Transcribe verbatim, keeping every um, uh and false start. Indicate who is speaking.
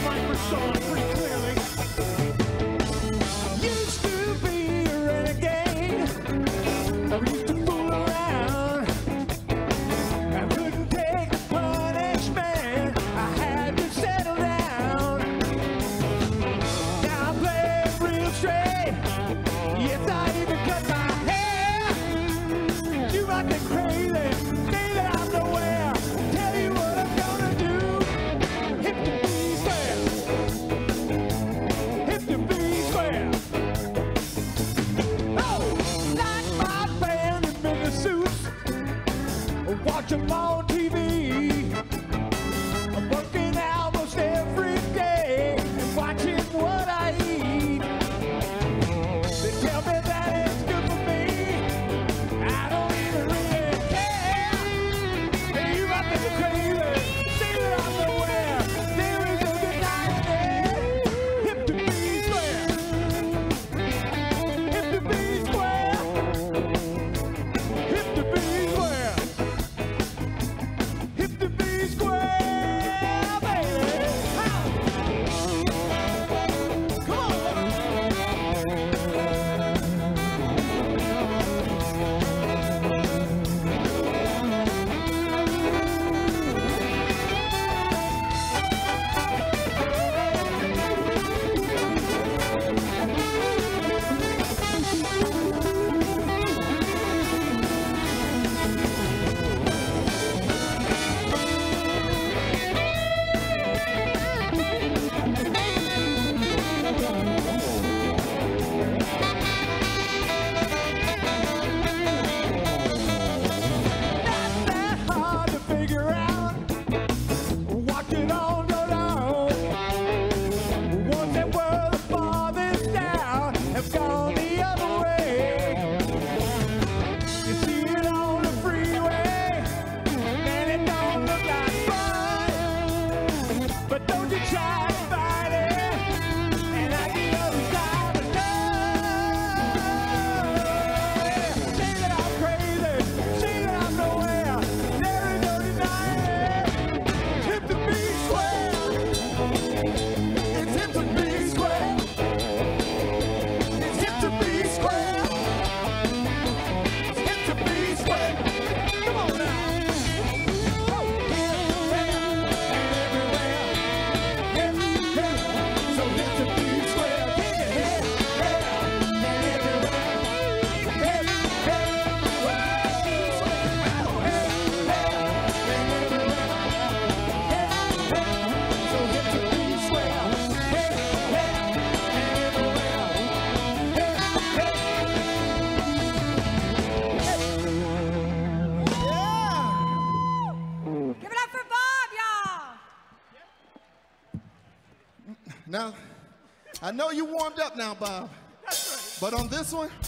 Speaker 1: microphone pretty clearly. Used to be a renegade. I used to fool around. I couldn't take the punishment. I had to settle down. Now I play it real straight. Yes, I even cut my hair. You might be crazy. Say that I'm nowhere. Tell you what I'm gonna do. Hip to be square. Hip to be square. Oh, like my band in mini suits. Watch them on T V. I'm working almost every day and watching what I eat. They tell me that it's good for me. I don't even really care. Hey, you might think I'm crazy. Say that I'm nowhere. There is no denying it. Hip to be square. Hip to be square. Hip to be square. Hip to be square, baby. How? Come on. Not that hard to figure out. Watch it all go down. Ones that were the farthest down have gone the other way. You see it on the freeway, and it don't look like fun. But don't you try to fight it, and I get other side of love. Say that I'm crazy, say that I'm nowhere. There is no denying it. It's hip to be square. It's hip to be square. It's hip to be square. It's hip to be square. Come on now. Oh, here, there, and everywhere. Hip, hip, so hip to be square. Here, here, there, and everywhere. Hip, hip, whoa. Oh, here, there, and everywhere. Hip, hip, so hip to be square. Hip, hip, and everywhere. Hip, hip.
Speaker 2: Give it up for Bob, y'all.
Speaker 3: Now, I know you warmed up now, Bob. But on this one,